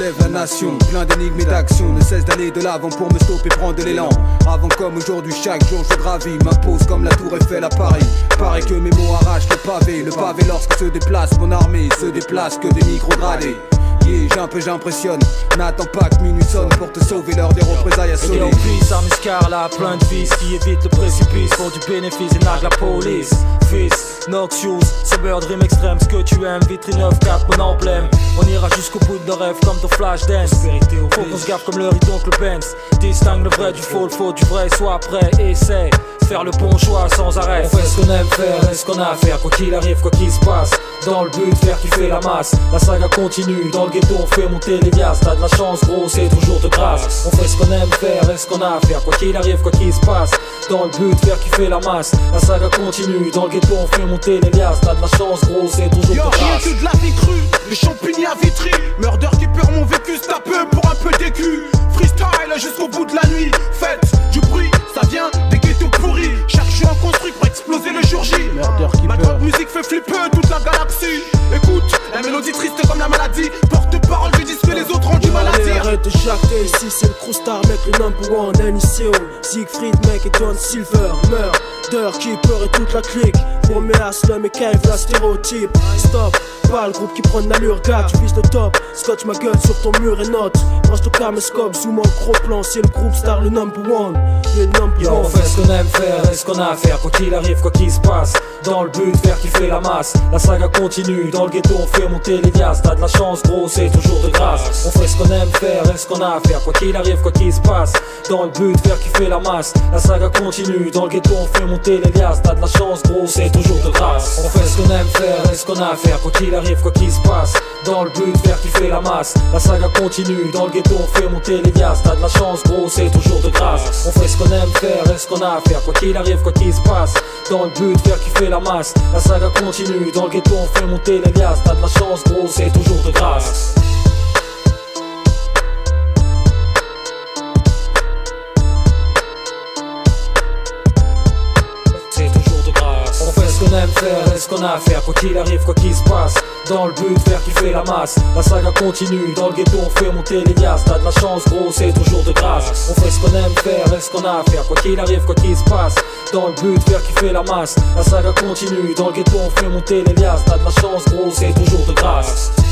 relève la nation. Plein d'énigmes et d'actions, ne cesse d'aller de l'avant pour me stopper, prendre de l'élan. Avant comme aujourd'hui, chaque jour je gravis, m'impose comme la tour Eiffel à Paris. Paraît que mes mots arrachent le pavé lorsque se déplace mon armée, se déplace que des micros gradés. J'impressionne, n'attends pas que minuit sonne pour te sauver l'heure des représailles à sonner. Arme Scarla, plein de vis qui évite le précipice. Pour du bénéfice et nargue la police. Fils, Noxious, c'est beurre dream extrême. Ce que tu aimes, vitrine 9-4, mon emblème. On ira jusqu'au bout de nos rêves comme ton flash dance. Faut qu'on se gaffe comme le rideau que le Benz. Distingue le vrai du faux, le faux du vrai. Sois prêt, essaie faire le bon choix sans arrêt. On fait ce qu'on aime faire et ce qu'on a à faire, quoi qu'il arrive, quoi qu'il se passe. Dans le but de faire kiffer la masse. La saga continue, dans le ghetto on fait monter les liasses. T'as de la chance gros, c'est toujours de grâce. On fait ce qu'on aime faire et ce qu'on a à faire, quoi qu'il arrive, quoi qu'il se passe. Dans le but de faire kiffer la masse. La saga continue, dans le ghetto on fait monter les liasses. T'as de la chance gros, c'est toujours de grâce. Rien que de la vie crue, les champignons à Vitry. Murder qui perd mon vécu, c'est un peu pour un peu d'écu. Freestyle jusqu'au bout de la nuit. Faites du bruit, ça vient des ghettos pourris. Chaque jour on construit pour exploser le jour J. Ma grande musique fait flipper toute la galaxie. Écoute, la mélodie triste comme la maladie. Porte-parole du disque que les autres ont du mal à dire. Arrête de jacter, ici c'est le crew star mec, le number one NICO. Siegfried mec et John Silver. Murder, Keeper et toute la clique. Pour mes Aslam et Cave, la stéréotype. Stop, pas le groupe qui prend l'allure, gars, tu vises le top. Scotch ma gueule sur ton mur et note. Branche ton caméscope, zoom en gros plan. C'est le groupe star, le number one. On fait ce qu'on aime faire et ce qu'on a à faire, quoi qu'il arrive, quoi qu'il se passe. Dans le but de faire kiffer la masse. La saga continue, dans le ghetto on fait monter les liasses. T'as de la chance gros, c'est toujours de grâce. On fait ce qu'on aime faire et ce qu'on a à faire, quoi qu'il arrive, quoi qu'il se passe. Dans le but de faire kiffer la masse. La saga continue, dans le ghetto on fait monter les liasses. T'as de la chance gros, c'est toujours de grâce. On fait ce qu'on aime faire et ce qu'on a à faire, quoi qu'il arrive, quoi qu'il se passe. Dans le but de faire kiffer la masse. La saga continue, dans le ghetto on fait monter les liasses. T'as de la chance gros, c'est toujours de grâce. On fait ce qu'on aime faire et ce qu'on a à faire, quoi qu'il arrive, quoi qu'il se passe. Dans le but de faire kiffer la masse. La saga continue, dans le ghetto on fait monter les liasses. T'as de la chance gros, c'est toujours de grâce. C'est toujours de grâce. On fait ce qu'on aime faire et ce qu'on a à faire, quoi qu'il arrive, quoi qu'il se passe. Dans le but de faire kiffer la masse. La saga continue, dans le ghetto on fait monter les liasses. T'as de la chance gros, c'est toujours de grâce. On fait ce qu'on aime faire et ce qu'on a à faire, quoi qu'il arrive, quoi qu'il se passe. Dans le but de faire kiffer la masse. La saga continue, dans le ghetto on fait monter les liasses. T'as de la chance gros, c'est toujours de grâce.